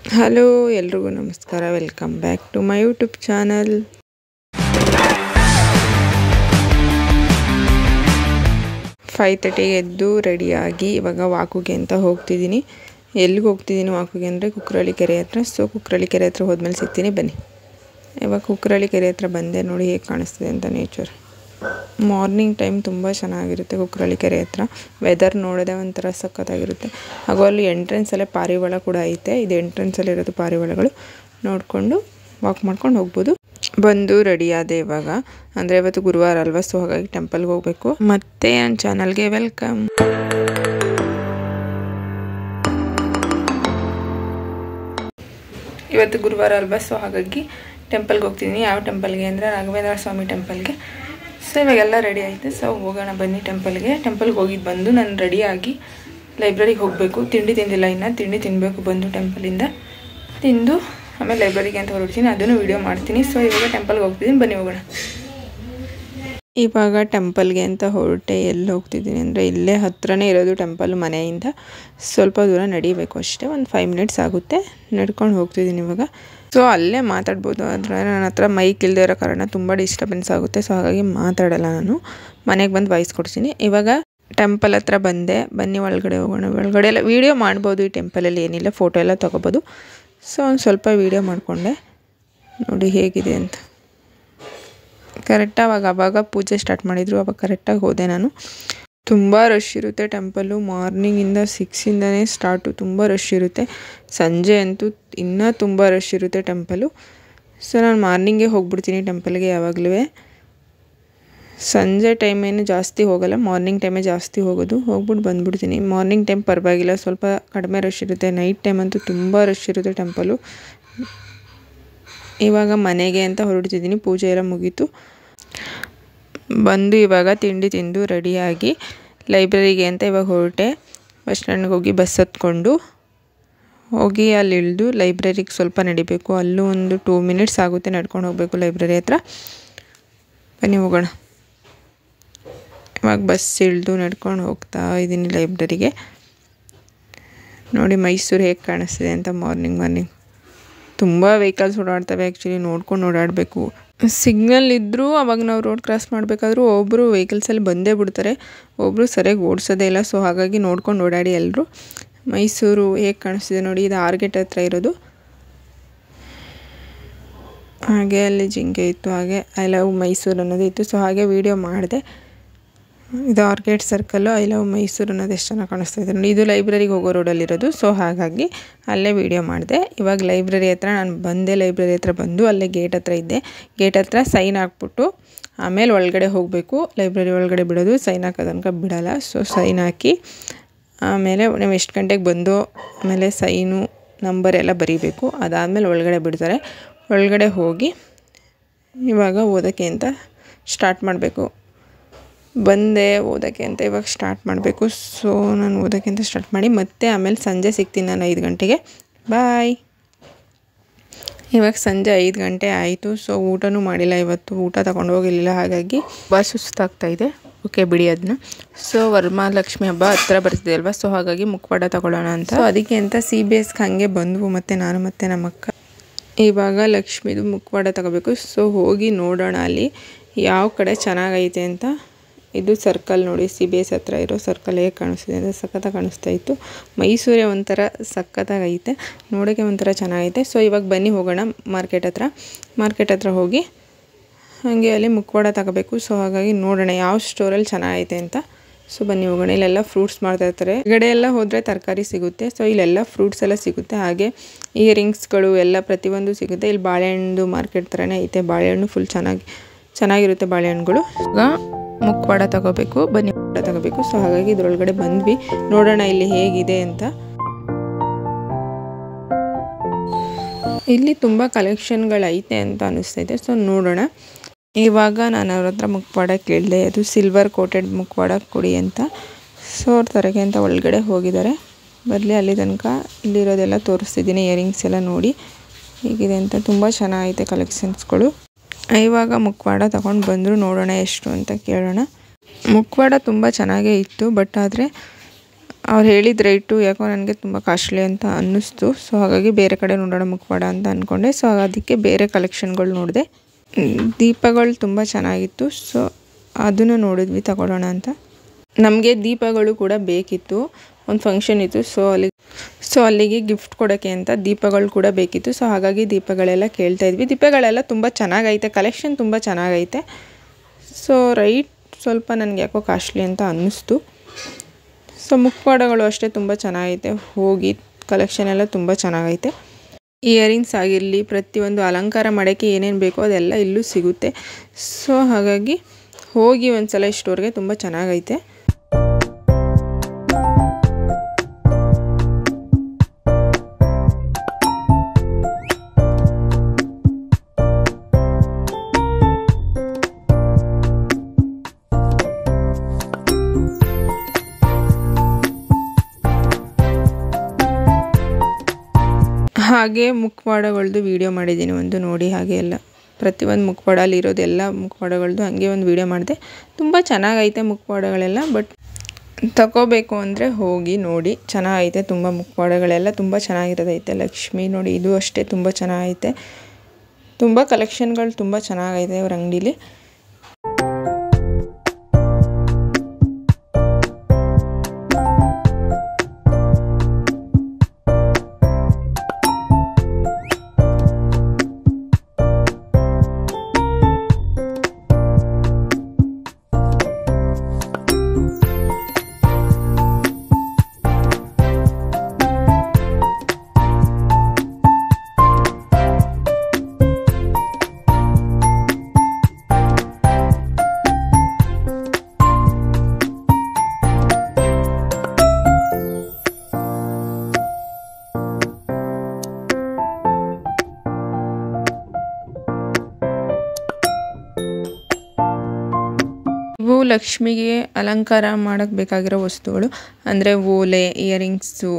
Hello ಎಲ್ರಿಗೂ ನಮಸ್ಕಾರ, welcome back to my YouTube channel. 5:30 ಎದ್ದು ರೆಡಿಯಾಗಿ ಇವಾಗ ವಾಕುಗೆ ಅಂತ ಹೋಗ್ತಿದ್ದೀನಿ. ಎಲ್ಲಿಗೆ ಹೋಗ್ತಿದ್ದೀನಿ ವಾಕುಗೆ ಅಂದರೆ ಕುಕ್ರಳ್ಳಿ ಕೆರೆ ಹತ್ರ. ಸೊ ಕುಕ್ರಳ್ಳಿ ಕೆರೆ ಹತ್ರ ಹೋದ್ಮೇಲೆ ಸಿಗ್ತೀನಿ, ಬನ್ನಿ. ಇವಾಗ ಕುಕ್ರಳ್ಳಿ ಕೆರೆ ಹತ್ರ ಬಂದೆ, ನೋಡಿ ಹೇಗೆ ಕಾಣಿಸ್ತಿದೆ ಅಂತ ನೇಚರ್. ಮಾರ್ನಿಂಗ್ ಟೈಮ್ ತುಂಬ ಚೆನ್ನಾಗಿರುತ್ತೆ ಕುಕ್ರಳ್ಳಿ ಕೆರೆ ಹತ್ರ. ವೆದರ್ ನೋಡೋದೇ ಒಂಥರ ಸಖತ್ತಾಗಿರುತ್ತೆ. ಹಾಗೂ ಅಲ್ಲಿ ಎಂಟ್ರೆನ್ಸಲ್ಲೇ ಪಾರಿವಾಳ ಕೂಡ ಐತೆ. ಇದು ಎಂಟ್ರೆನ್ಸಲ್ಲಿ ಇರೋದು ಪಾರಿವಾಳಗಳು. ನೋಡಿಕೊಂಡು ವಾಕ್ ಮಾಡ್ಕೊಂಡು ಹೋಗ್ಬೋದು. ಬಂದು ರೆಡಿ ಆದೆ ಇವಾಗ. ಅಂದರೆ ಇವತ್ತು ಗುರುವಾರ ಅಲ್ವಾ, ಸೊ ಹಾಗಾಗಿ ಟೆಂಪಲ್ಗೆ ಹೋಗಬೇಕು. ಮತ್ತೆ ನನ್ನ ಚಾನಲ್ಗೆ ವೆಲ್ಕಮ್. ಇವತ್ತು ಗುರುವಾರ ಅಲ್ವಾ, ಸೊ ಹಾಗಾಗಿ ಟೆಂಪಲ್ಗೆ ಹೋಗ್ತಿದ್ದೀನಿ. ಯಾವ ಟೆಂಪಲ್ಗೆ ಅಂದರೆ ರಾಘವೇಂದ್ರ ಸ್ವಾಮಿ ಟೆಂಪಲ್ಗೆ. ಸೊ ಇವಾಗೆಲ್ಲ ರೆಡಿ ಆಯಿತು. ಸೊ ಹೋಗೋಣ ಬನ್ನಿ ಟೆಂಪಲ್ಗೆ. ಟೆಂಪಲ್ಗೆ ಹೋಗಿದ್ದು ಬಂದು ನಾನು ರೆಡಿಯಾಗಿ ಲೈಬ್ರರಿಗೆ ಹೋಗಬೇಕು. ತಿಂಡಿ ತಿಂದಿಲ್ಲ, ಇನ್ನು ತಿಂಡಿ ತಿನ್ನಬೇಕು. ಬಂದು ಟೆಂಪಲಿಂದ ತಿಂದು ಆಮೇಲೆ ಲೈಬ್ರರಿಗೆ ಅಂತ ಹೊರಡ್ತೀನಿ, ಅದನ್ನು ವೀಡಿಯೋ ಮಾಡ್ತೀನಿ. ಸೊ ಇವಾಗ ಟೆಂಪಲ್ಗೆ ಹೋಗ್ತಿದ್ದೀನಿ, ಬನ್ನಿ ಹೋಗೋಣ. ಇವಾಗ ಟೆಂಪಲ್ಗೆ ಅಂತ ಹೊರಟೆ. ಎಲ್ಲಿ ಹೋಗ್ತಿದ್ದೀನಿ ಅಂದರೆ ಇಲ್ಲೇ ಹತ್ರನೇ ಇರೋದು ಟೆಂಪಲ್. ಮನೆಯಿಂದ ಸ್ವಲ್ಪ ದೂರ ನಡಿಬೇಕು ಅಷ್ಟೇ, ಒಂದು 5 ಮಿನಿಟ್ಸ್ ಆಗುತ್ತೆ. ನಡ್ಕೊಂಡು ಹೋಗ್ತಿದ್ದೀನಿ ಇವಾಗ. ಸೊ ಅಲ್ಲೇ ಮಾತಾಡ್ಬೋದು, ಆದರೆ ನನ್ನ ಹತ್ರ ಮೈಕ್ ಇಲ್ಲದೆ ಇರೋ ಕಾರಣ ತುಂಬ ಡಿಸ್ಟರ್ಬೆನ್ಸ್ ಆಗುತ್ತೆ. ಸೊ ಹಾಗಾಗಿ ಮಾತಾಡಲ್ಲ ನಾನು. ಮನೆಗೆ ಬಂದು ವಾಯ್ಸ್ ಕೊಡ್ತೀನಿ. ಇವಾಗ ಟೆಂಪಲ್ ಹತ್ರ ಬಂದೆ, ಬನ್ನಿ ಒಳಗಡೆ ಹೋಗೋಣ. ಒಳಗಡೆ ಎಲ್ಲ ವೀಡಿಯೋ ಮಾಡ್ಬೋದು. ಈ ಟೆಂಪಲಲ್ಲಿ ಏನಿಲ್ಲ, ಫೋಟೋ ಎಲ್ಲ ತೊಗೋಬೋದು. ಸೊ ಒಂದು ಸ್ವಲ್ಪ ವೀಡಿಯೋ ಮಾಡಿಕೊಂಡೆ, ನೋಡಿ ಹೇಗಿದೆ ಅಂತ. ಕರೆಕ್ಟಾಗಿ ಆವಾಗ ಪೂಜೆ ಸ್ಟಾರ್ಟ್ ಮಾಡಿದರು, ಅವಾಗ ಕರೆಕ್ಟಾಗಿ ಹೋದೆ ನಾನು. ತುಂಬ ರಶ್ ಇರುತ್ತೆ ಟೆಂಪಲ್ಲು. ಮಾರ್ನಿಂಗಿಂದ 6ಇಂದನೇ ಸ್ಟಾರ್ಟು, ತುಂಬ ರಶ್ ಇರುತ್ತೆ. ಸಂಜೆ ಅಂತೂ ಇನ್ನೂ ತುಂಬ ರಶ್ ಇರುತ್ತೆ ಟೆಂಪಲ್ಲು. ಸೊ ನಾನು ಮಾರ್ನಿಂಗೇ ಹೋಗ್ಬಿಡ್ತೀನಿ ಟೆಂಪಲ್ಗೆ ಯಾವಾಗಲೂ. ಸಂಜೆ ಟೈಮ್ ಏನು ಜಾಸ್ತಿ ಹೋಗಲ್ಲ, ಮಾರ್ನಿಂಗ್ ಟೈಮೇ ಜಾಸ್ತಿ ಹೋಗೋದು. ಹೋಗ್ಬಿಟ್ಟು ಬಂದುಬಿಡ್ತೀನಿ. ಮಾರ್ನಿಂಗ್ ಟೈಮ್ ಪರವಾಗಿಲ್ಲ, ಸ್ವಲ್ಪ ಕಡಿಮೆ ರಶ್ ಇರುತ್ತೆ. ನೈಟ್ ಟೈಮ್ ಅಂತೂ ತುಂಬ ರಶ್ ಇರುತ್ತೆ ಟೆಂಪಲ್ಲು. ಇವಾಗ ಮನೆಗೆ ಅಂತ ಹೊರಡ್ತಿದ್ದೀನಿ. ಪೂಜೆ ಎಲ್ಲ ಮುಗೀತು. ಬಂದು ಇವಾಗ ತಿಂಡಿ ತಿಂದು ರೆಡಿಯಾಗಿ ಲೈಬ್ರರಿಗೆ ಅಂತ ಇವಾಗ ಹೊರಟೆ. ಬಸ್ ಸ್ಟ್ಯಾಂಡ್ಗೆ ಹೋಗಿ ಬಸ್ ಹತ್ಕೊಂಡು ಹೋಗಿ ಅಲ್ಲಿ ಇಳಿದು ಲೈಬ್ರರಿಗೆ ಸ್ವಲ್ಪ ನಡಿಬೇಕು. ಅಲ್ಲೂ ಒಂದು 2 ಮಿನಿಟ್ಸ್ ಆಗುತ್ತೆ ನಡ್ಕೊಂಡು ಹೋಗಬೇಕು ಲೈಬ್ರರಿ ಹತ್ರ. ಬನ್ನಿ ಹೋಗೋಣ. ಇವಾಗ ಬಸ್ ಇಳಿದು ನಡ್ಕೊಂಡು ಹೋಗ್ತಾ ಇದ್ದೀನಿ ಲೈಬ್ರರಿಗೆ. ನೋಡಿ ಮೈಸೂರು ಹೇಗೆ ಕಾಣಿಸ್ತಿದೆ ಅಂತ. ಮಾರ್ನಿಂಗ್ ತುಂಬ ವೆಹಿಕಲ್ಸ್ ಓಡಾಡ್ತವೆ. ಆ್ಯಕ್ಚುಲಿ ನೋಡ್ಕೊಂಡು ಓಡಾಡಬೇಕು. ಸಿಗ್ನಲ್ ಇದ್ದರೂ ಅವಾಗ ನಾವು ರೋಡ್ ಕ್ರಾಸ್ ಮಾಡಬೇಕಾದ್ರೂ ಒಬ್ಬರು ವೆಹಿಕಲ್ಸಲ್ಲಿ ಬಂದೇ ಬಿಡ್ತಾರೆ, ಒಬ್ಬರು ಸರಿಯಾಗಿ ಓಡಿಸೋದೇ ಇಲ್ಲ. ಸೊ ಹಾಗಾಗಿ ನೋಡ್ಕೊಂಡು ಓಡಾಡಿ ಎಲ್ಲರೂ. ಮೈಸೂರು ಹೇಗೆ ಕಾಣಿಸ್ತಿದೆ ನೋಡಿ, ಇದು ಆರ್ಗೇಟ್ ಹತ್ರ ಇರೋದು. ಹಾಗೆ ಅಲ್ಲಿ ಜಿಂಕೆ ಇತ್ತು, ಹಾಗೆ ಐ ಲವ್ ಮೈಸೂರು ಅನ್ನೋದು ಇತ್ತು. ಸೊ ಹಾಗೆ ವೀಡಿಯೋ ಮಾಡಿದೆ. ಇದು arch gate circle, I love Mysore ಅನ್ನೋದು ಎಷ್ಟು ಚೆನ್ನಾಗಿ ಕಾಣಿಸ್ತಾ ಇದೆ ನೋಡಿ. ಇದು ಲೈಬ್ರರಿಗೆ ಹೋಗೋ ರೋಡಲ್ಲಿರೋದು. ಸೊ ಹಾಗಾಗಿ ಅಲ್ಲೇ ವೀಡಿಯೋ ಮಾಡಿದೆ. ಇವಾಗ ಲೈಬ್ರರಿ ಹತ್ರ ನಾನು ಬಂದೆ. ಲೈಬ್ರರಿ ಹತ್ರ ಬಂದು ಅಲ್ಲೇ ಗೇಟ್ ಹತ್ರ ಇದ್ದೆ. ಗೇಟ್ ಹತ್ರ ಸೈನ್ ಹಾಕ್ಬಿಟ್ಟು ಆಮೇಲೆ ಒಳಗಡೆ ಹೋಗಬೇಕು. ಲೈಬ್ರರಿ ಒಳಗಡೆ ಬಿಡೋದು, ಸೈನ್ ಹಾಕೋದು ತನಕ ಬಿಡೋಲ್ಲ. ಸೊ ಸೈನ್ ಹಾಕಿ ಆಮೇಲೆ ನೀವು ಎಷ್ಟು ಗಂಟೆಗೆ ಬಂದು ಆಮೇಲೆ ಸೈನು ನಂಬರ್ ಎಲ್ಲ ಬರೀಬೇಕು. ಅದಾದಮೇಲೆ ಒಳಗಡೆ ಬಿಡ್ತಾರೆ. ಒಳಗಡೆ ಹೋಗಿ ಇವಾಗ ಓದೋಕ್ಕೆ ಅಂತ ಸ್ಟಾರ್ಟ್ ಮಾಡಬೇಕು. ಬಂದೆ ಓದೋಕ್ಕೆ ಅಂತ ಇವಾಗ ಸ್ಟಾರ್ಟ್ ಮಾಡಬೇಕು. ಸೊ ನಾನು ಓದೋಕ್ಕೆ ಅಂತ ಸ್ಟಾರ್ಟ್ ಮಾಡಿ ಮತ್ತೆ ಆಮೇಲೆ ಸಂಜೆ ಸಿಗ್ತೀನಿ ನಾನು 5 ಗಂಟೆಗೆ. ಬಾಯ್. ಇವಾಗ ಸಂಜೆ 5 ಗಂಟೆ ಆಯಿತು. ಸೊ ಊಟನೂ ಮಾಡಿಲ್ಲ ಇವತ್ತು, ಊಟ ತಗೊಂಡು ಹೋಗಿರಲಿಲ್ಲ. ಹಾಗಾಗಿ ತುಂಬ ಸುಸ್ತಾಗ್ತಾಯಿದೆ. ಓಕೆ ಬಿಡಿ ಅದನ್ನ. ಸೊ ವರಮಹಾಲಕ್ಷ್ಮಿ ಹಬ್ಬ ಹತ್ರ ಬರ್ತಿದೆ ಅಲ್ವಾ, ಸೊ ಹಾಗಾಗಿ ಮುಖವಾಡ ತಗೊಳ್ಳೋಣ ಅಂತ. ಸೊ ಅದಕ್ಕೆ ಅಂತ CBSಗೆ ಹಾಗೆ ಬಂದ್ವು, ಮತ್ತು ನಾನು ಮತ್ತು ನಮ್ಮ ಅಕ್ಕ. ಇವಾಗ ಲಕ್ಷ್ಮಿದು ಮುಖವಾಡ ತಗೋಬೇಕು. ಸೊ ಹೋಗಿ ನೋಡೋಣ ಅಲ್ಲಿ ಯಾವ ಕಡೆ ಚೆನ್ನಾಗೈತೆ ಅಂತ. ಇದು ಸರ್ಕಲ್ ನೋಡಿ, CBS ಹತ್ರ ಇರೋ ಸರ್ಕಲ್ ಹೇಗೆ ಕಾಣಿಸ್ತಿದೆ ಅಂದರೆ ಸಖತ್ತಾಗಿ ಕಾಣಿಸ್ತಾ ಇತ್ತು. ಮೈಸೂರೇ ಒಂಥರ ಸಖತ್ತಾಗೈತೆ, ನೋಡೋಕ್ಕೆ ಒಂಥರ ಚೆನ್ನಾಗೈತೆ. ಸೊ ಇವಾಗ ಬನ್ನಿ ಹೋಗೋಣ ಮಾರ್ಕೆಟ್ ಹತ್ರ ಹೋಗಿ ಹಾಗೆ ಅಲ್ಲಿ ಮುಖವಾಡ ತಗೋಬೇಕು. ಸೊ ಹಾಗಾಗಿ ನೋಡೋಣ ಯಾವ ಸ್ಟೋರಲ್ಲಿ ಚೆನ್ನಾಗೈತೆ ಅಂತ. ಸೊ ಬನ್ನಿ ಹೋಗೋಣ. ಇಲ್ಲೆಲ್ಲ ಫ್ರೂಟ್ಸ್ ಮಾಡ್ತಾಯಿರ್ತಾರೆ. ಹೊರಗಡೆ ಎಲ್ಲ ಹೋದರೆ ತರಕಾರಿ ಸಿಗುತ್ತೆ. ಸೊ ಇಲ್ಲೆಲ್ಲ ಫ್ರೂಟ್ಸ್ ಎಲ್ಲ ಸಿಗುತ್ತೆ. ಹಾಗೆ ಇಯರಿಂಗ್ಸ್ಗಳು ಎಲ್ಲ ಪ್ರತಿಯೊಂದು ಸಿಗುತ್ತೆ. ಇಲ್ಲಿ ಬಾಳೆಹಣ್ಣು ಮಾರ್ಕೆಟ್ ಥರನೇ ಐತೆ. ಬಾಳೆಹಣ್ಣು ಫುಲ್ ಚೆನ್ನಾಗಿರುತ್ತೆ ಬಾಳೆಹಣ್ಣುಗಳು. ಈಗ ಮುಖವಾಡ ತಗೋಬೇಕು, ಬನ್ನಿ ಮುಖವಾಡ ತಗೋಬೇಕು. ಸೊ ಹಾಗಾಗಿ ಇದ್ರೊಳಗಡೆ ಬಂದ್ವಿ. ನೋಡೋಣ ಇಲ್ಲಿ ಹೇಗಿದೆ ಅಂತ. ಇಲ್ಲಿ ತುಂಬ ಕಲೆಕ್ಷನ್ಗಳೈತೆ ಅಂತ ಅನಿಸ್ತೈತೆ. ಸೊ ನೋಡೋಣ. ಇವಾಗ ನಾನು ಅವ್ರ ಹತ್ರ ಮುಖವಾಡ ಕೇಳಿದೆ, ಅದು ಸಿಲ್ವರ್ ಕೋಟೆಡ್ ಮುಖವಾಡ ಕೊಡಿ ಅಂತ. ಸೊ ಅವ್ರ ತರಗೆ ಅಂತ ಒಳಗಡೆ ಹೋಗಿದ್ದಾರೆ. ಬರಲಿ ಅಲ್ಲಿ ತನಕ ಇಲ್ಲಿರೋದೆಲ್ಲ ತೋರಿಸ್ತಿದ್ದೀನಿ. ಇಯರಿಂಗ್ಸ್ ಎಲ್ಲ ನೋಡಿ ಹೇಗಿದೆ ಅಂತ. ತುಂಬ ಚೆನ್ನಾಗೈತೆ ಕಲೆಕ್ಷನ್ಸ್ಗಳು. ಇವಾಗ ಮುಖವಾಡ ತಗೊಂಡು ಬಂದರು. ನೋಡೋಣ ಎಷ್ಟು ಅಂತ ಕೇಳೋಣ. ಮುಖವಾಡ ತುಂಬ ಚೆನ್ನಾಗೇ ಇತ್ತು, ಬಟ್ ಆದರೆ ಅವ್ರು ಹೇಳಿದ ರೇಟು ಯಾಕೋ ನನಗೆ ತುಂಬ ಕಾಸ್ಟ್ಲಿ ಅಂತ ಅನ್ನಿಸ್ತು. ಸೊ ಹಾಗಾಗಿ ಬೇರೆ ಕಡೆ ನೋಡೋಣ ಮುಖವಾಡ ಅಂತ ಅಂದ್ಕೊಂಡೆ. ಸೊ ಅದಕ್ಕೆ ಬೇರೆ ಕಲೆಕ್ಷನ್ಗಳು ನೋಡಿದೆ. ದೀಪಗಳು ತುಂಬ ಚೆನ್ನಾಗಿತ್ತು. ಸೊ ಅದನ್ನು ನೋಡಿದ್ವಿ ತಗೊಳ್ಳೋಣ ಅಂತ. ನಮಗೆ ದೀಪಗಳು ಕೂಡ ಬೇಕಿತ್ತು, ಒಂದು ಫಂಕ್ಷನ್ ಇತ್ತು. ಸೊ ಅಲ್ಲಿಗೆ ಗಿಫ್ಟ್ ಕೊಡೋಕ್ಕೆ ಅಂತ ದೀಪಗಳು ಕೂಡ ಬೇಕಿತ್ತು. ಸೊ ಹಾಗಾಗಿ ದೀಪಗಳೆಲ್ಲ ಕೇಳ್ತಾಯಿದ್ವಿ. ದೀಪಗಳೆಲ್ಲ ತುಂಬ ಚೆನ್ನಾಗೈತೆ, ಕಲೆಕ್ಷನ್ ತುಂಬ ಚೆನ್ನಾಗೈತೆ. ಸೊ ರೈಟ್ ಸ್ವಲ್ಪ ನನಗೆ ಯಾಕೋ ಕಾಸ್ಟ್ಲಿ ಅಂತ ಅನ್ನಿಸ್ತು. ಸೊ ಮುಖವಾಡಗಳು ಅಷ್ಟೇ ತುಂಬ ಚೆನ್ನಾಗೈತೆ. ಹೋಗಿ ಕಲೆಕ್ಷನ್ ಎಲ್ಲ ತುಂಬ ಚೆನ್ನಾಗೈತೆ. ಇಯರಿಂಗ್ಸ್ ಆಗಿರಲಿ, ಪ್ರತಿಯೊಂದು ಅಲಂಕಾರ ಮಾಡೋಕ್ಕೆ ಏನೇನು ಬೇಕೋ ಅದೆಲ್ಲ ಇಲ್ಲೂ ಸಿಗುತ್ತೆ. ಸೊ ಹಾಗಾಗಿ ಹೋಗಿ ಒಂದು ಸಲ ಸ್ಟೋರ್ಗೆ ತುಂಬ ಚೆನ್ನಾಗೈತೆ. ಹಾಗೆ ಮುಖವಾಡಗಳದ್ದು ವೀಡಿಯೋ ಮಾಡಿದ್ದೀನಿ ಒಂದು, ನೋಡಿ. ಹಾಗೆ ಎಲ್ಲ ಪ್ರತಿಯೊಂದು ಮುಖವಾಡಲ್ಲಿ ಇರೋದೆಲ್ಲ ಮುಖವಾಡಗಳದ್ದು ಹಾಗೆ ಒಂದು ವೀಡಿಯೋ ಮಾಡಿದೆ. ತುಂಬ ಚೆನ್ನಾಗೈತೆ ಮುಖವಾಡಗಳೆಲ್ಲ. ಬಟ್ ತಗೋಬೇಕು ಅಂದರೆ ಹೋಗಿ ನೋಡಿ, ಚೆನ್ನಾಗೈತೆ. ತುಂಬ ಮುಖವಾಡಗಳೆಲ್ಲ ತುಂಬ ಚೆನ್ನಾಗಿರೋದೈತೆ. ಲಕ್ಷ್ಮಿ ನೋಡಿ, ಇದು ಅಷ್ಟೇ ತುಂಬ ಚೆನ್ನಾಗೈತೆ. ತುಂಬ ಕಲೆಕ್ಷನ್ಗಳು ತುಂಬ ಚೆನ್ನಾಗೈತೆ ಅವ್ರ ಅಂಗಡೀಲಿ. ಇವು ಲಕ್ಷ್ಮಿಗೆ ಅಲಂಕಾರ ಮಾಡೋಕ್ಕೆ ಬೇಕಾಗಿರೋ ವಸ್ತುಗಳು. ಅಂದರೆ ಓಲೆ, ಇಯರಿಂಗ್ಸು,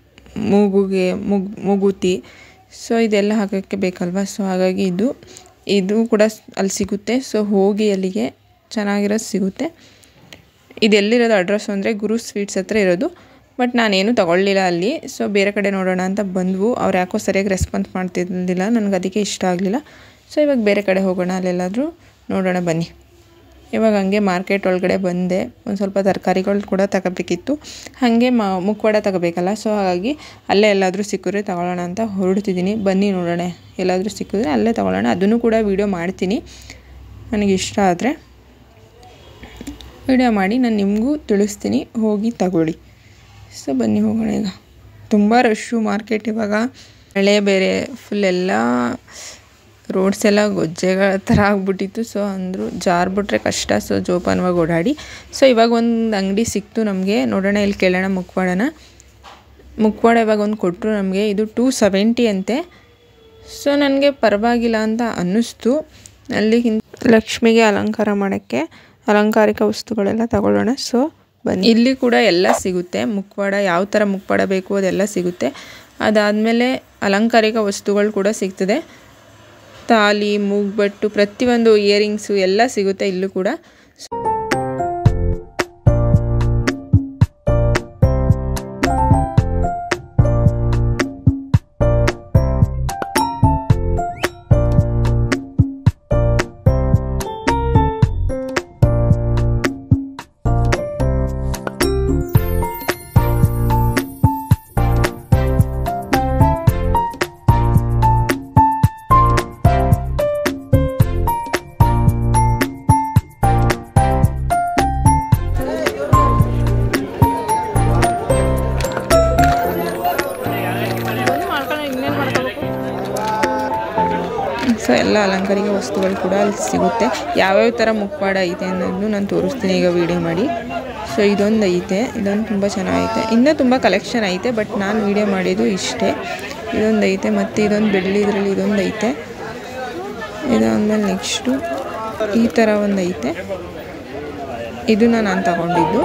ಮೂಗುತಿ. ಸೊ ಇದೆಲ್ಲ ಹಾಕೋಕ್ಕೆ ಬೇಕಲ್ವ. ಸೊ ಹಾಗಾಗಿ ಇದು ಕೂಡ ಅಲ್ಲಿ ಸಿಗುತ್ತೆ. ಸೊ ಹೋಗಿ ಅಲ್ಲಿಗೆ ಚೆನ್ನಾಗಿರೋದು ಸಿಗುತ್ತೆ. ಇದೆಲ್ಲಿರೋದು ಅಡ್ರೆಸ್ ಅಂದರೆ ಗುರು ಸ್ವೀಟ್ಸ್ ಹತ್ರ ಇರೋದು. ಬಟ್ ನಾನೇನು ತೊಗೊಳ್ಳಿಲ್ಲ ಅಲ್ಲಿ. ಸೊ ಬೇರೆ ಕಡೆ ನೋಡೋಣ ಅಂತ ಬಂದವು. ಅವ್ರು ಯಾಕೋ ಸರಿಯಾಗಿ ರೆಸ್ಪಾನ್ಸ್ ಮಾಡ್ತಿದ್ದಿಲ್ಲ, ನನಗೆ ಅದಕ್ಕೆ ಇಷ್ಟ ಆಗಲಿಲ್ಲ. ಸೊ ಇವಾಗ ಬೇರೆ ಕಡೆ ಹೋಗೋಣ, ಅಲ್ಲೆಲ್ಲಾದರೂ ನೋಡೋಣ ಬನ್ನಿ. ಇವಾಗ ಹಂಗೆ ಮಾರ್ಕೆಟ್ ಒಳಗಡೆ ಬಂದೆ. ಒಂದು ಸ್ವಲ್ಪ ತರಕಾರಿಗಳು ಕೂಡ ತಗೋಬೇಕಿತ್ತು. ಹಾಗೆ ಮುಖವಾಡ ತಗೋಬೇಕಲ್ಲ. ಸೊ ಹಾಗಾಗಿ ಅಲ್ಲೇ ಎಲ್ಲಾದರೂ ಸಿಕ್ಕಿದ್ರೆ ತಗೊಳ್ಳೋಣ ಅಂತ ಹೊರಡ್ತಿದ್ದೀನಿ. ಬನ್ನಿ ನೋಡೋಣ, ಎಲ್ಲಾದರೂ ಸಿಕ್ಕಿದ್ರೆ ಅಲ್ಲೇ ತಗೊಳ್ಳೋಣ. ಅದನ್ನು ಕೂಡ ವೀಡಿಯೋ ಮಾಡ್ತೀನಿ, ನನಗೆ ಇಷ್ಟ ಆದರೆ ವೀಡಿಯೋ ಮಾಡಿ ನಾನು ನಿಮಗೂ ತಿಳಿಸ್ತೀನಿ. ಹೋಗಿ ತಗೊಳ್ಳಿ. ಸೊ ಬನ್ನಿ ಹೋಗೋಣ. ಈಗ ತುಂಬ ರಶ್ಶು ಮಾರ್ಕೆಟ್. ಇವಾಗ ಮಳೆ ಬೇರೆ ಫುಲ್, ಎಲ್ಲ ರೋಡ್ಸ್ ಎಲ್ಲ ಗೊಜ್ಜೆಗಳ ಥರ ಆಗ್ಬಿಟ್ಟಿತ್ತು. ಸೊ ಅಂದರು ಜಾರ್ಬಿಟ್ರೆ ಕಷ್ಟ. ಸೊ ಜೋಪಾನವಾಗಿ ಓಡಾಡಿ. ಸೊ ಇವಾಗ ಒಂದು ಅಂಗಡಿ ಸಿಕ್ತು ನಮಗೆ. ನೋಡೋಣ, ಇಲ್ಲಿ ಕೇಳೋಣ ಮುಖವಾಡ ಇವಾಗ ಒಂದು ಕೊಟ್ಟರು ನಮಗೆ. ಇದು 270 ಅಂತೆ. ಸೊ ನನಗೆ ಪರವಾಗಿಲ್ಲ ಅಂತ ಅನ್ನಿಸ್ತು. ಅಲ್ಲಿಗಿಂತ ಲಕ್ಷ್ಮಿಗೆ ಅಲಂಕಾರ ಮಾಡೋಕ್ಕೆ ಅಲಂಕಾರಿಕ ವಸ್ತುಗಳೆಲ್ಲ ತಗೊಳ್ಳೋಣ. ಸೊ ಬನ್ನಿ. ಇಲ್ಲಿ ಕೂಡ ಎಲ್ಲ ಸಿಗುತ್ತೆ. ಮುಖವಾಡ, ಯಾವ ಥರ ಮುಖವಾಡ ಬೇಕು ಅದೆಲ್ಲ ಸಿಗುತ್ತೆ. ಅದಾದಮೇಲೆ ಅಲಂಕಾರಿಕ ವಸ್ತುಗಳು ಕೂಡ ಸಿಗ್ತದೆ. ತಾಲಿ, ಮೂಗ್ಬಟ್ಟು, ಪ್ರತಿಯೊಂದು ಇಯರಿಂಗ್ಸು ಎಲ್ಲ ಸಿಗುತ್ತೆ ಇಲ್ಲೂ ಕೂಡ. ಸೊ ಎಲ್ಲ ಅಲಂಕಾರಿಕ ವಸ್ತುಗಳು ಕೂಡ ಅಲ್ಲಿ ಸಿಗುತ್ತೆ. ಯಾವ್ಯಾವ ಥರ ಮುಖವಾಡ ಐತೆ ಅನ್ನೋದನ್ನು ನಾನು ತೋರಿಸ್ತೀನಿ ಈಗ ವೀಡಿಯೋ ಮಾಡಿ. ಸೊ ಇದೊಂದು ಐತೆ, ಇದೊಂದು ತುಂಬ ಚೆನ್ನಾಗೈತೆ. ಇನ್ನೂ ತುಂಬ ಕಲೆಕ್ಷನ್ ಐತೆ, ಬಟ್ ನಾನು ವೀಡಿಯೋ ಮಾಡಿದ್ದು ಇಷ್ಟೇ. ಇದೊಂದು ಐತೆ, ಮತ್ತು ಇದೊಂದು ಬೆಳ್ಳಿ ಇದರಲ್ಲಿ ಇದೊಂದು ಐತೆ. ಇದಾದಮೇಲೆ ನೆಕ್ಸ್ಟು ಈ ಥರ ಒಂದು ಐತೆ. ಇದನ್ನು ನಾನು ತಗೊಂಡಿದ್ದು.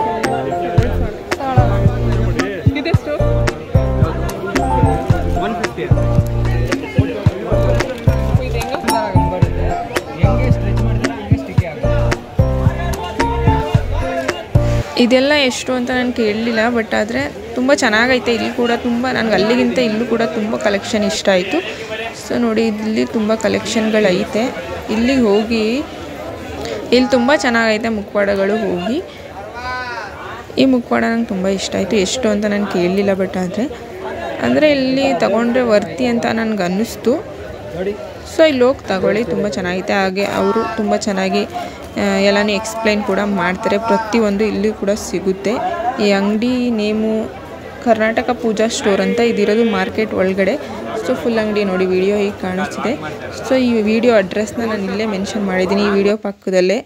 ಇದೆಲ್ಲ ಎಷ್ಟು ಅಂತ ನಾನು ಕೇಳಲಿಲ್ಲ, ಬಟ್ ಆದರೆ ತುಂಬ ಚೆನ್ನಾಗೈತೆ. ಇಲ್ಲಿ ಕೂಡ ತುಂಬ ನನಗೆ ಅಲ್ಲಿಗಿಂತ ಇಲ್ಲೂ ಕೂಡ ತುಂಬ ಕಲೆಕ್ಷನ್ ಇಷ್ಟ ಆಯಿತು. ಸೊ ನೋಡಿ, ಇಲ್ಲಿ ತುಂಬ ಕಲೆಕ್ಷನ್ಗಳೈತೆ. ಇಲ್ಲಿಗೆ ಹೋಗಿ ಇಲ್ಲಿ ತುಂಬ ಚೆನ್ನಾಗೈತೆ ಮುಖವಾಡಗಳು. ಹೋಗಿ ಈ ಮುಖವಾಡ ನಂಗೆ ತುಂಬ ಇಷ್ಟ ಆಯಿತು. ಎಷ್ಟು ಅಂತ ನಾನು ಕೇಳಲಿಲ್ಲ, ಬಟ್ ಅಂದರೆ ಇಲ್ಲಿ ತಗೊಂಡ್ರೆ ವರ್ತಿ ಅಂತ ನನಗೆ ಅನ್ನಿಸ್ತು. ಸೊ ಇಲ್ಲಿ ಹೋಗಿ ತಗೊಳ್ಳಿ, ತುಂಬ ಚೆನ್ನಾಗೈತೆ. ಹಾಗೆ ಅವರು ತುಂಬ ಚೆನ್ನಾಗಿ ಎಲ್ಲನೂ ಎಕ್ಸ್ಪ್ಲೈನ್ ಕೂಡ ಮಾಡ್ತಾರೆ. ಪ್ರತಿಯೊಂದು ಇಲ್ಲಿ ಕೂಡ ಸಿಗುತ್ತೆ. ಈ ಅಂಗಡಿ ನೇಮು ಕರ್ನಾಟಕ ಪೂಜಾ ಸ್ಟೋರ್ ಅಂತ ಇದಿರೋದು ಮಾರ್ಕೆಟ್ ಒಳಗಡೆ. ಸೊ ಫುಲ್ ಅಂಗಡಿ ನೋಡಿ, ವಿಡಿಯೋ ಈಗ ಕಾಣಿಸ್ತಿದೆ. ಸೊ ಈ ವಿಡಿಯೋ ಅಡ್ರೆಸ್ನ ನಾನು ಇಲ್ಲೇ ಮೆನ್ಷನ್ ಮಾಡಿದ್ದೀನಿ, ಈ ವಿಡಿಯೋ ಪಕ್ಕದಲ್ಲೇ.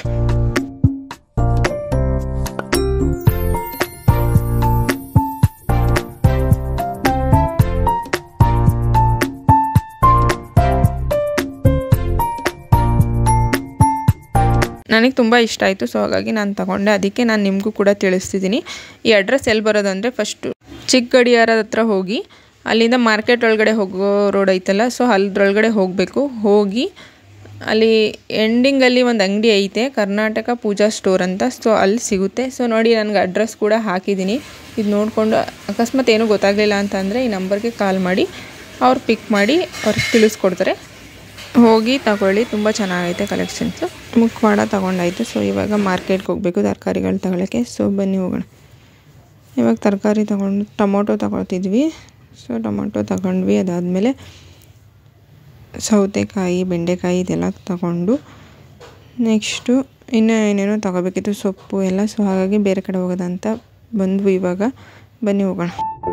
ನನಗೆ ತುಂಬ ಇಷ್ಟ ಆಯಿತು. ಸೊ ಹಾಗಾಗಿ ನಾನು ತಗೊಂಡೆ. ಅದಕ್ಕೆ ನಾನು ನಿಮಗೂ ಕೂಡ ತಿಳಿಸ್ತಿದ್ದೀನಿ. ಈ ಅಡ್ರೆಸ್ ಎಲ್ಲಿ ಬರೋದಂದರೆ, ಫಸ್ಟು ಚಿಕ್ಕ ಗಡಿಯಾರದ ಹತ್ರ ಹೋಗಿ ಅಲ್ಲಿಂದ ಮಾರ್ಕೆಟ್ ಒಳಗಡೆ ಹೋಗೋ ರೋಡ್ ಐತಲ್ಲ, ಸೊ ಅಲ್ಲದ್ರೊಳಗಡೆ ಹೋಗಬೇಕು. ಹೋಗಿ ಅಲ್ಲಿ ಎಂಡಿಂಗಲ್ಲಿ ಒಂದು ಅಂಗಡಿ ಐತೆ, ಕರ್ನಾಟಕ ಪೂಜಾ ಸ್ಟೋರ್ ಅಂತ. ಸೊ ಅಲ್ಲಿ ಸಿಗುತ್ತೆ. ಸೊ ನೋಡಿ, ನನಗೆ ಅಡ್ರೆಸ್ ಕೂಡ ಹಾಕಿದ್ದೀನಿ. ಇದು ನೋಡಿಕೊಂಡು ಅಕಸ್ಮಾತ್ ಏನೂ ಗೊತ್ತಾಗಲಿಲ್ಲ ಅಂತಂದರೆ ಈ ನಂಬರ್ಗೆ ಕಾಲ್ ಮಾಡಿ ಅವ್ರು ಪಿಕ್ ಮಾಡಿ ಅವ್ರಿಗೆ ತಿಳಿಸ್ಕೊಡ್ತಾರೆ. ಹೋಗಿ ತಗೊಳ್ಳಿ, ತುಂಬ ಚೆನ್ನಾಗೈತೆ ಕಲೆಕ್ಷನ್ಸು. ಮುಖವಾಡ ತಗೊಂಡಾಯಿತು. ಸೊ ಇವಾಗ ಮಾರ್ಕೆಟ್ಗೆ ಹೋಗಬೇಕು ತರಕಾರಿಗಳು ತಗೊಳ್ಳೋಕ್ಕೆ. ಸೊ ಬನ್ನಿ ಹೋಗೋಣ. ಇವಾಗ ತರಕಾರಿ ತಗೊಂಡು ಟೊಮೊಟೊ ತಗೊಳ್ತಿದ್ವಿ. ಸೊ ಟೊಮೊಟೊ ತಗೊಂಡ್ವಿ. ಅದಾದಮೇಲೆ ಸೌತೆಕಾಯಿ, ಬೆಂಡೆಕಾಯಿ ಇದೆಲ್ಲ ತಗೊಂಡು ನೆಕ್ಸ್ಟು ಇನ್ನೂ ಏನೇನೋ ತಗೋಬೇಕಿತ್ತು, ಸೊಪ್ಪು ಎಲ್ಲ. ಸೊ ಹಾಗಾಗಿ ಬೇರೆ ಕಡೆ ಹೋಗೋದಂತ ಬಂದ್ವಿ. ಇವಾಗ ಬನ್ನಿ ಹೋಗೋಣ.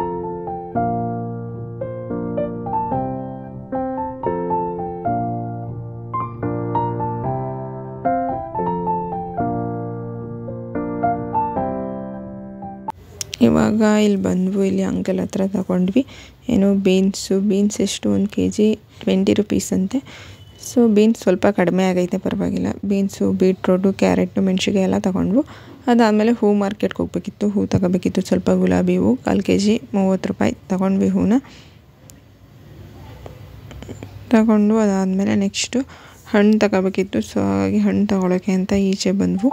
ಇವಾಗ ಇಲ್ಲಿ ಬಂದ್ವು. ಇಲ್ಲಿ ಅಂಕಲ್ ಹತ್ರ ತಗೊಂಡ್ವಿ. ಏನೋ ಬೀನ್ಸ್ ಎಷ್ಟು 1 kg 20 ರೂಪೀಸ್ ಅಂತೆ. ಸೊ ಬೀನ್ಸ್ ಸ್ವಲ್ಪ ಕಡಿಮೆ ಆಗೈತೆ, ಪರವಾಗಿಲ್ಲ. ಬೀನ್ಸು, ಬೀಟ್ರೋಟು, ಕ್ಯಾರೆಟು, ಮೆಣಸಿನ್ಕಾಯಿ ಎಲ್ಲ ತಗೊಂಡ್ವು. ಅದಾದಮೇಲೆ ಹೂ ಮಾರ್ಕೆಟ್ಗೆ ಹೋಗ್ಬೇಕಿತ್ತು, ಹೂ ತಗೋಬೇಕಿತ್ತು. ಸ್ವಲ್ಪ ಗುಲಾಬಿ ಹೂ 1 kg 30 ರೂಪಾಯಿ ತಗೊಂಡ್ವಿ. ಹೂನ ತಗೊಂಡು ಅದಾದಮೇಲೆ ನೆಕ್ಸ್ಟು ಹಣ್ಣು ತಗೋಬೇಕಿತ್ತು. ಸೊ ಹಾಗಾಗಿ ಹಣ್ಣು ತಗೊಳ್ಳೋಕ್ಕೆ ಅಂತ ಈಚೆ ಬಂದ್ವು.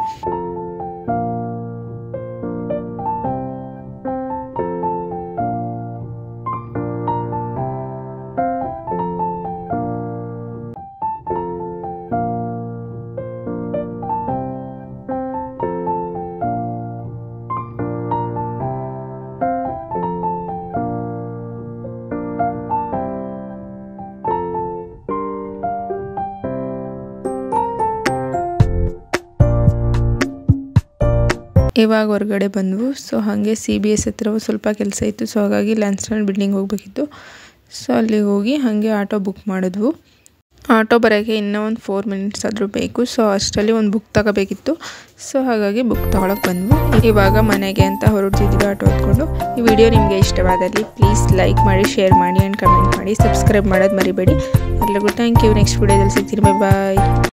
ಇವಾಗ ಹೊರಗಡೆ ಬಂದವು. ಸೊ ಹಾಗೆ CBS ಹತ್ರ ಸ್ವಲ್ಪ ಕೆಲಸ ಇತ್ತು. ಸೊ ಹಾಗಾಗಿ ಲ್ಯಾನ್ಸ್ಡೌನ್ ಬಿಲ್ಡಿಂಗ್ ಹೋಗಬೇಕಿತ್ತು. ಸೊ ಅಲ್ಲಿಗೆ ಹೋಗಿ ಹಾಗೆ ಆಟೋ ಬುಕ್ ಮಾಡಿದ್ವು. ಆಟೋ ಬರೋಕ್ಕೆ ಇನ್ನೂ ಒಂದು 4 ಮಿನಿಟ್ಸ್ ಆದರೂ ಬೇಕು. ಸೊ ಅಷ್ಟರಲ್ಲಿ ಒಂದು ಬುಕ್ ತಗೋಬೇಕಿತ್ತು. ಸೊ ಹಾಗಾಗಿ ಬುಕ್ ತೊಗೊಳಕ್ಕೆ ಬಂದ್ವು. ಇವಾಗ ಮನೆಗೆ ಅಂತ ಹೊರಡ್ತಿದ್ವಿ ಆಟೋ ಹೊತ್ಕೊಂಡು. ಈ ವಿಡಿಯೋ ನಿಮಗೆ ಇಷ್ಟವಾದಲ್ಲಿ ಪ್ಲೀಸ್ ಲೈಕ್ ಮಾಡಿ, ಶೇರ್ ಮಾಡಿ ಆ್ಯಂಡ್ ಕಮೆಂಟ್ ಮಾಡಿ. ಸಬ್ಸ್ಕ್ರೈಬ್ ಮಾಡೋದು ಮರಿಬೇಡಿ. ಎಲ್ಲರಿಗೂ ಥ್ಯಾಂಕ್ ಯು. ನೆಕ್ಸ್ಟ್ ವಿಡಿಯೋದಲ್ಲಿ ಸಿಗ್ತೀನಿ. ಬಾಯ್.